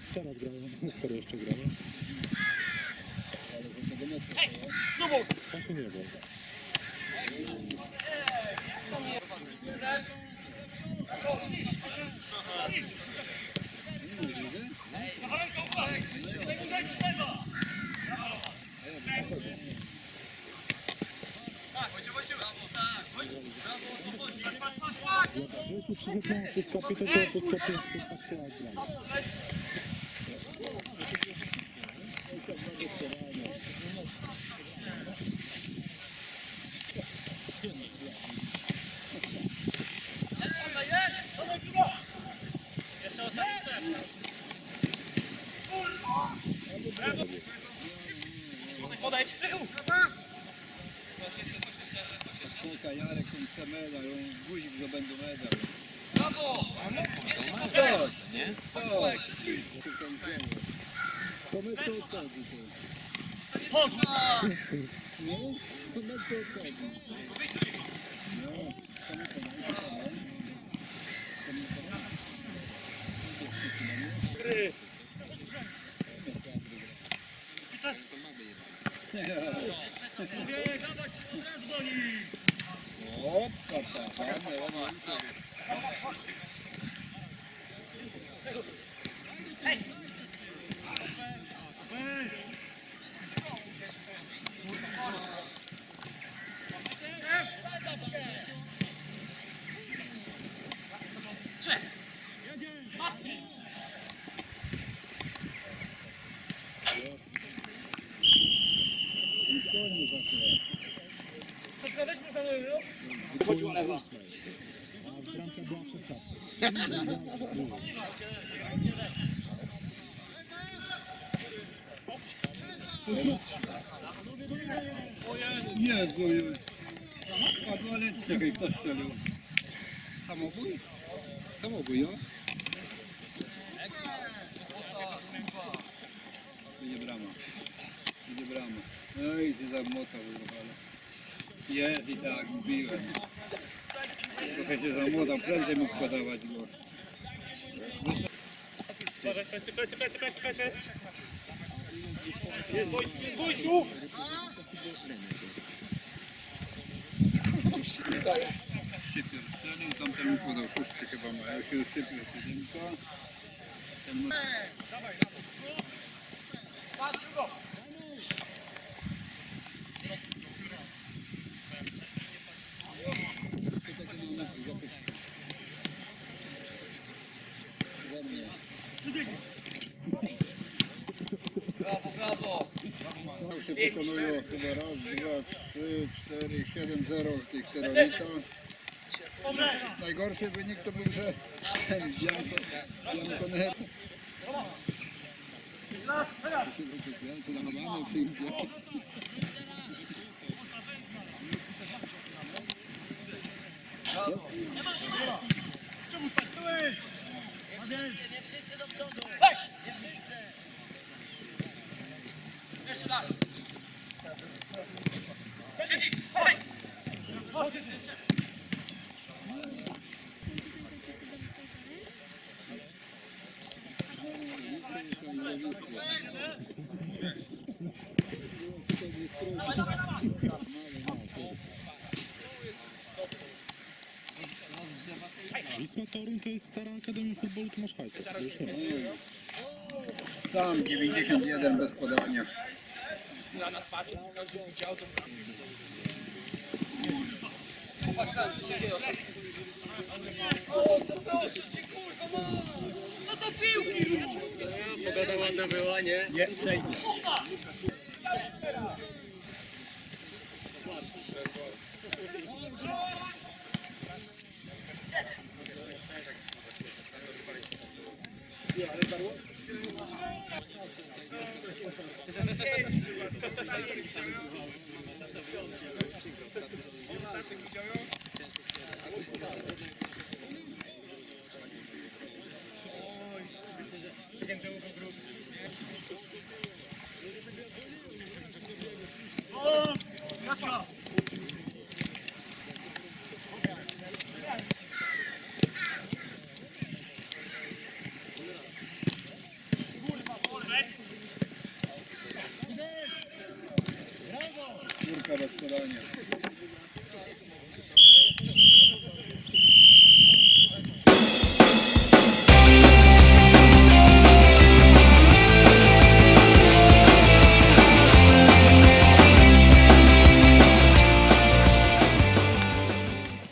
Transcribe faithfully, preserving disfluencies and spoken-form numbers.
Teraz grałem, skoro jeszcze grałem. Ale do tego meczu. Czasu nie było. Jeśli przyszedł na puskapie, to to puskapie tak chciała grać. Podejdź! Kolka, Jarek, ten chce medal, on guzik zdobędzie medal. Brawo! Co? Nie? Co? To my to odchodzi. Nie? To my to odchodzi. No, to my to odchodzi. Mówię, dawać od razu do nich! O, papa, ładnie, ładnie. Weźmy za mną, Chodziła lewa. A bramka była w szesnastej. Jezu, padła lecz czekaj, kto strzelił? Samobój? Samobój, jo? Będzie brama. Będzie brama. No i się zamotał, ale jest i tak, mówiłem. Trochę się zamotał, prędzej mógł podawać go. Plecy, plecy, plecy, plecy, plecy! Jest bój, jest bój, tu! Szczypior strzelił, tamten mu podał szósty chyba mają się szczypior siódemka. Ten mu... Brawo, brawo! Się pokonują chyba raz, dwa, trzy, cztery, siedem zero w tych kierownicach. Najgorszy wynik to był, że ten Bianco, Bianco Nero. Co na Habanę przyjdzie. Czemu tak byłeś? Nie wszyscy do przodu! Nie wszyscy! Jeszcze dalej! Wisła Torun to jest stara akademia futbolu Tomasz Hajto. Już nie ma. Sam dziewięćdziesiąt jeden bez podania. Na nas patrzy, każdy widział to. Popatrz teraz, co się dzieje. O, to proszę cię, kurwa, ma! No to piłki rób! Pogoda ładna była, nie? Nie, przejdzie. bramka bez podania.